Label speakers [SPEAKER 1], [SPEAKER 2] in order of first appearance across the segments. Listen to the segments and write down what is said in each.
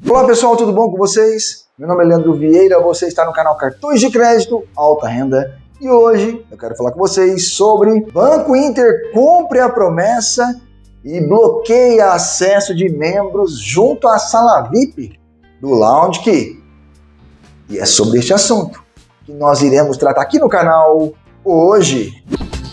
[SPEAKER 1] Olá pessoal, tudo bom com vocês? Meu nome é Leandro Vieira, você está no canal Cartões de Crédito Alta Renda e hoje eu quero falar com vocês sobre Banco Inter cumpre a promessa e bloqueia acesso de membros junto à sala VIP do Lounge Key. E é sobre este assunto que nós iremos tratar aqui no canal hoje.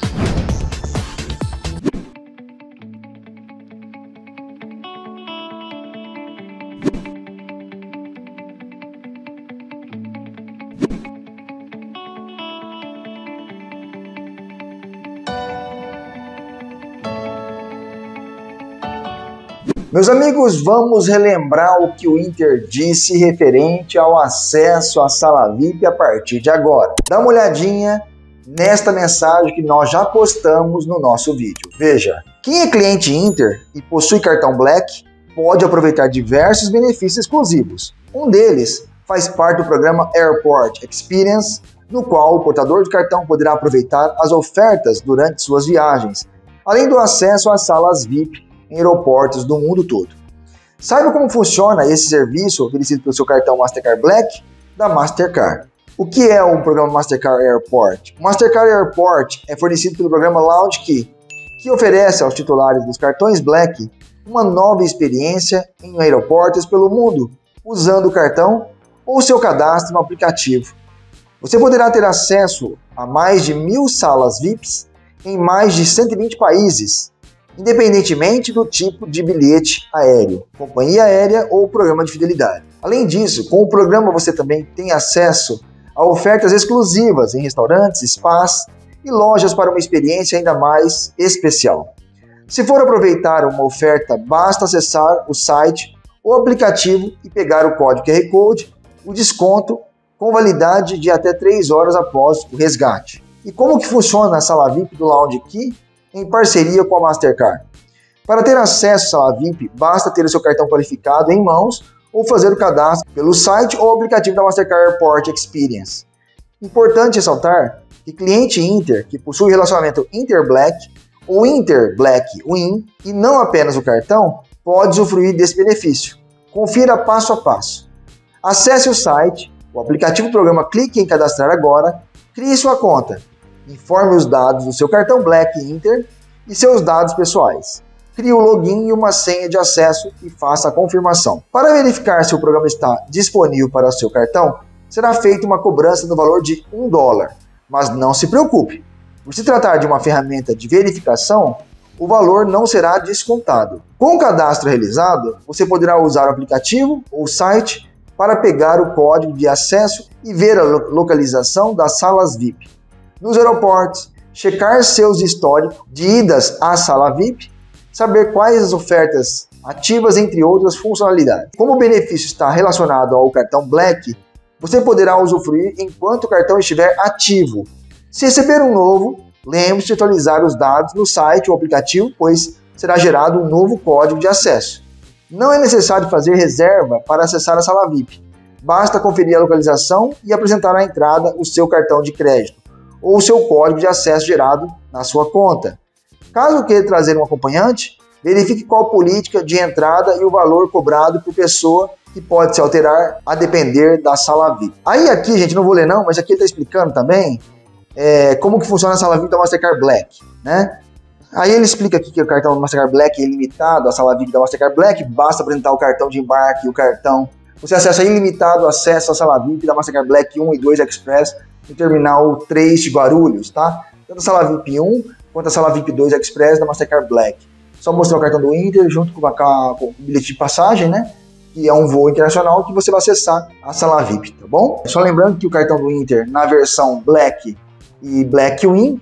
[SPEAKER 1] Meus amigos, vamos relembrar o que o Inter disse referente ao acesso à sala VIP a partir de agora. Dá uma olhadinha nesta mensagem que nós já postamos no nosso vídeo. Veja, quem é cliente Inter e possui cartão Black pode aproveitar diversos benefícios exclusivos. Um deles faz parte do programa Airport Experience, no qual o portador do cartão poderá aproveitar as ofertas durante suas viagens, além do acesso às salas VIP em aeroportos do mundo todo. Saiba como funciona esse serviço oferecido pelo seu cartão Mastercard Black da Mastercard. O que é o programa Mastercard Airport? O Mastercard Airport é fornecido pelo programa Lounge Key, que oferece aos titulares dos cartões Black uma nova experiência em aeroportos pelo mundo, usando o cartão ou seu cadastro no aplicativo. Você poderá ter acesso a mais de 1.000 salas VIPs em mais de 120 países, independentemente do tipo de bilhete aéreo, companhia aérea ou programa de fidelidade. Além disso, com o programa você também tem acesso a ofertas exclusivas em restaurantes, spas e lojas para uma experiência ainda mais especial. Se for aproveitar uma oferta, basta acessar o site ou aplicativo e pegar o código QR Code, o desconto com validade de até 3 horas após o resgate. E como que funciona a sala VIP do Lounge Key em parceria com a Mastercard? Para ter acesso à sala VIP, basta ter o seu cartão qualificado em mãos ou fazer o cadastro pelo site ou aplicativo da Mastercard Airport Experience. Importante ressaltar que cliente Inter que possui relacionamento Inter Black ou Inter Black Win e não apenas o cartão, pode usufruir desse benefício. Confira passo a passo. Acesse o site, o aplicativo do programa, clique em cadastrar agora, crie sua conta. Informe os dados do seu cartão Black Inter e seus dados pessoais. Crie o login e uma senha de acesso e faça a confirmação. Para verificar se o programa está disponível para o seu cartão, será feita uma cobrança no valor de $1. Mas não se preocupe, por se tratar de uma ferramenta de verificação, o valor não será descontado. Com o cadastro realizado, você poderá usar o aplicativo ou site para pegar o código de acesso e ver a localização das salas VIP nos aeroportos, checar seus históricos de idas à sala VIP, saber quais as ofertas ativas, entre outras funcionalidades. Como o benefício está relacionado ao cartão Black, você poderá usufruir enquanto o cartão estiver ativo. Se receber um novo, lembre-se de atualizar os dados no site ou aplicativo, pois será gerado um novo código de acesso. Não é necessário fazer reserva para acessar a sala VIP. Basta conferir a localização e apresentar à entrada o seu cartão de crédito ou o seu código de acesso gerado na sua conta. Caso queira trazer um acompanhante, verifique qual política de entrada e o valor cobrado por pessoa, que pode se alterar a depender da sala VIP. Aí aqui, gente, não vou ler não, mas aqui ele está explicando também como que funciona a sala VIP da Mastercard Black, né? Aí ele explica aqui que o cartão do Mastercard Black é ilimitado, a sala VIP da Mastercard Black, basta apresentar o cartão de embarque e o cartão. Você acessa ilimitado acesso à sala VIP da Mastercard Black 1 e 2 Express no terminal 3 de Guarulhos, tá? Tanto a sala VIP 1 quanto a sala VIP 2 Express da Mastercard Black. Só mostrar o cartão do Inter junto com o bilhete de passagem, né? Que é um voo internacional que você vai acessar a sala VIP, tá bom? Só lembrando que o cartão do Inter, na versão Black e Black Win,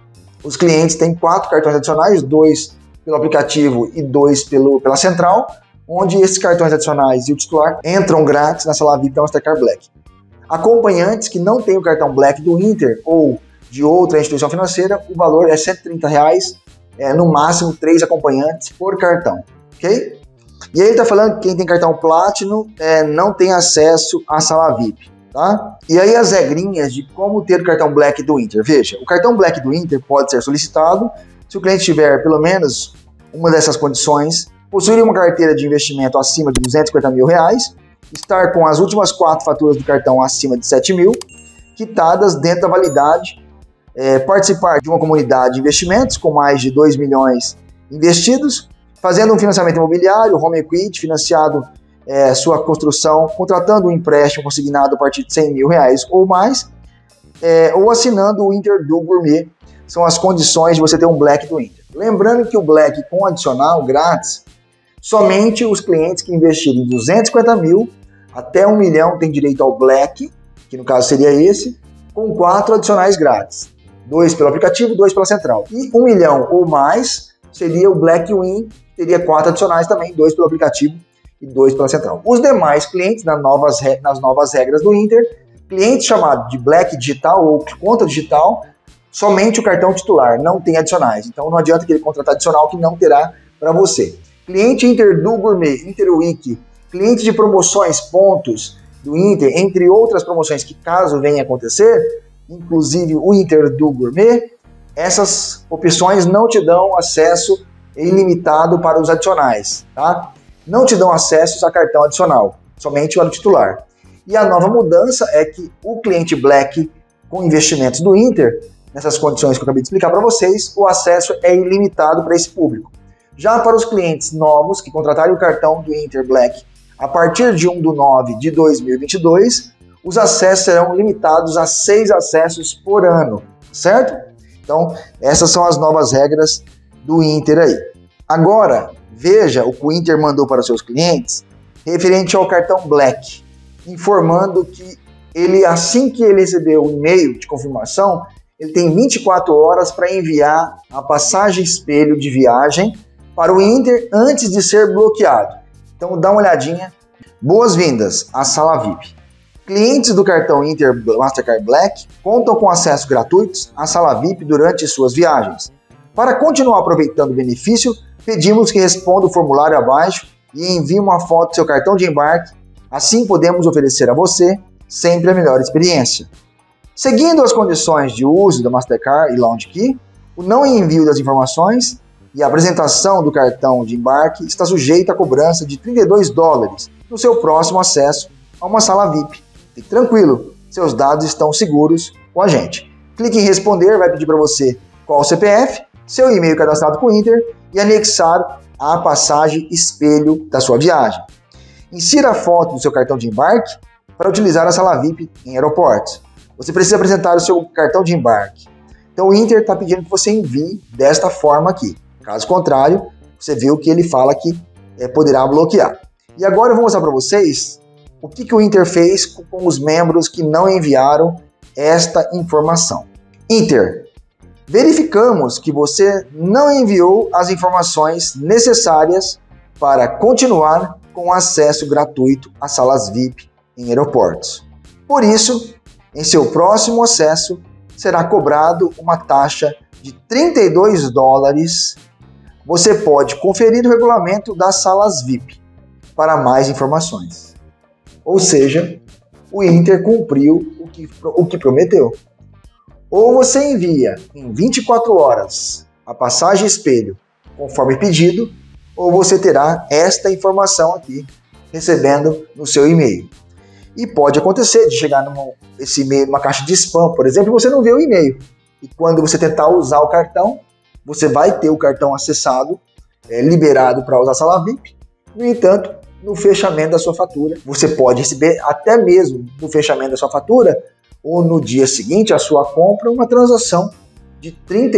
[SPEAKER 1] os clientes têm 4 cartões adicionais, 2 pelo aplicativo e 2 pela central, onde esses cartões adicionais e o titular entram grátis na sala VIP da Mastercard Black. Acompanhantes que não têm o cartão Black do Inter ou de outra instituição financeira, o valor é R$ 130, no máximo 3 acompanhantes por cartão, ok? E aí ele está falando que quem tem cartão Platinum não tem acesso à sala VIP, tá? E aí as regrinhas de como ter o cartão Black do Inter. Veja, o cartão Black do Inter pode ser solicitado se o cliente tiver pelo menos uma dessas condições, possuir uma carteira de investimento acima de R$250 mil, estar com as últimas 4 faturas do cartão acima de 7 mil, quitadas dentro da validade, participar de uma comunidade de investimentos com mais de 2 milhões investidos, fazendo um financiamento imobiliário, home equity, financiado sua construção, contratando um empréstimo consignado a partir de R$100 mil ou mais, ou assinando o Inter Duo Gourmet. São as condições de você ter um Black do Inter. Lembrando que o Black com adicional grátis, somente os clientes que investirem 250 mil até 1 milhão têm direito ao Black, que no caso seria esse, com 4 adicionais grátis. 2 pelo aplicativo, 2 pela central. E 1 milhão ou mais seria o Black Win, teria 4 adicionais também, 2 pelo aplicativo e 2 pela central. Os demais clientes, nas novas regras do Inter, cliente chamado de Black Digital ou conta digital, somente o cartão titular, não tem adicionais. Então não adianta querer contratar adicional que não terá para você. Cliente Inter Duo Gourmet, Inter Week, cliente de promoções, pontos do Inter, entre outras promoções que caso venha acontecer, inclusive o Inter Duo Gourmet, essas opções não te dão acesso ilimitado para os adicionais, tá? Não te dão acesso a cartão adicional, somente o titular. E a nova mudança é que o cliente Black com investimentos do Inter, nessas condições que eu acabei de explicar para vocês, o acesso é ilimitado para esse público. Já para os clientes novos que contratarem o cartão do Inter Black a partir de 1/9 de 2022, os acessos serão limitados a 6 acessos por ano, certo? Então, essas são as novas regras do Inter aí. Agora, veja o que o Inter mandou para os seus clientes referente ao cartão Black, informando que ele, assim que ele receber o e-mail de confirmação, ele tem 24 horas para enviar a passagem espelho de viagem para o Inter antes de ser bloqueado. Então dá uma olhadinha. Boas-vindas à Sala VIP. Clientes do cartão Inter Mastercard Black contam com acessos gratuitos à Sala VIP durante suas viagens. Para continuar aproveitando o benefício, pedimos que responda o formulário abaixo e envie uma foto do seu cartão de embarque. Assim podemos oferecer a você sempre a melhor experiência. Seguindo as condições de uso da Mastercard e Lounge Key, o não envio das informações e a apresentação do cartão de embarque está sujeita à cobrança de $32 no seu próximo acesso a uma sala VIP. Fique tranquilo, seus dados estão seguros com a gente. Clique em responder, vai pedir para você qual o CPF, seu e-mail cadastrado com o Inter e anexar a passagem espelho da sua viagem. Insira a foto do seu cartão de embarque para utilizar a sala VIP em aeroportos. Você precisa apresentar o seu cartão de embarque. Então o Inter está pedindo que você envie desta forma aqui. Caso contrário, você viu que ele fala que poderá bloquear. E agora eu vou mostrar para vocês o que o Inter fez com os membros que não enviaram esta informação. Inter, verificamos que você não enviou as informações necessárias para continuar com acesso gratuito às salas VIP em aeroportos. Por isso, em seu próximo acesso, será cobrado uma taxa de $32. Você pode conferir o regulamento das salas VIP para mais informações. Ou seja, o Inter cumpriu o que prometeu. Ou você envia em 24 horas a passagem espelho conforme pedido, ou você terá esta informação aqui recebendo no seu e-mail. E pode acontecer de chegar esse e-mail numa caixa de spam, por exemplo, e você não vê o e-mail. E quando você tentar usar o cartão, você vai ter o cartão acessado, liberado para usar a sala VIP. No entanto, no fechamento da sua fatura, você pode receber até mesmo no fechamento da sua fatura ou no dia seguinte à sua compra uma transação de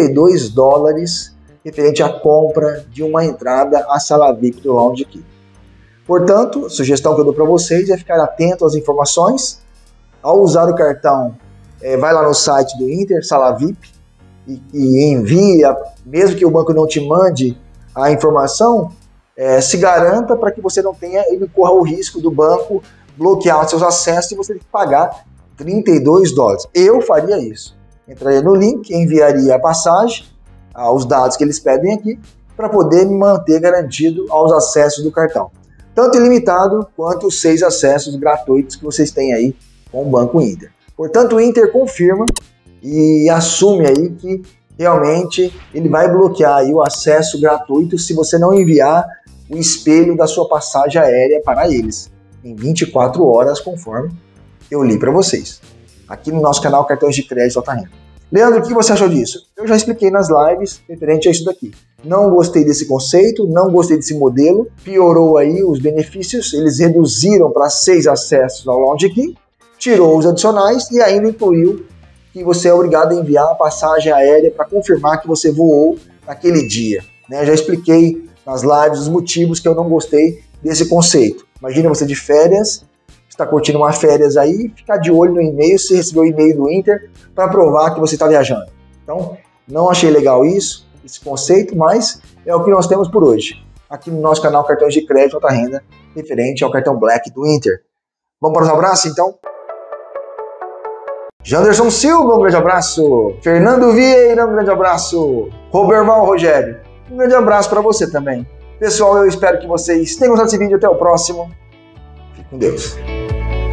[SPEAKER 1] $32 referente à compra de uma entrada à sala VIP do Lounge Key. Portanto, a sugestão que eu dou para vocês é ficar atento às informações. Ao usar o cartão, vai lá no site do Inter, Sala VIP, e envia, mesmo que o banco não te mande a informação, se garanta para que você não corra o risco do banco bloquear os seus acessos e você ter que pagar $32. Eu faria isso. Entraria no link, enviaria a passagem, os dados que eles pedem aqui, para poder me manter garantido aos acessos do cartão. Tanto ilimitado quanto os 6 acessos gratuitos que vocês têm aí com o Banco Inter. Portanto, o Inter confirma e assume aí que realmente ele vai bloquear aí o acesso gratuito se você não enviar o espelho da sua passagem aérea para eles, em 24 horas, conforme eu li para vocês, aqui no nosso canal Cartões de Crédito Alta Renda. Leandro, o que você achou disso? Eu já expliquei nas lives referente a isso daqui. Não gostei desse conceito, não gostei desse modelo, piorou aí os benefícios, eles reduziram para 6 acessos ao Lounge Key, tirou os adicionais e ainda incluiu que você é obrigado a enviar a passagem aérea para confirmar que você voou naquele dia. Né? Já expliquei nas lives os motivos que eu não gostei desse conceito. Imagina você de férias, está curtindo uma férias aí, ficar de olho no e-mail, se recebeu o e-mail do Inter para provar que você está viajando. Então, não achei legal isso, esse conceito, mas é o que nós temos por hoje, aqui no nosso canal Cartões de Crédito Alta Renda, referente ao cartão Black do Inter. Vamos para os abraços, então? Janderson Silva, um grande abraço. Fernando Vieira, um grande abraço. Roberval Rogério, um grande abraço para você também. Pessoal, eu espero que vocês tenham gostado desse vídeo. Até o próximo. Fique com Deus.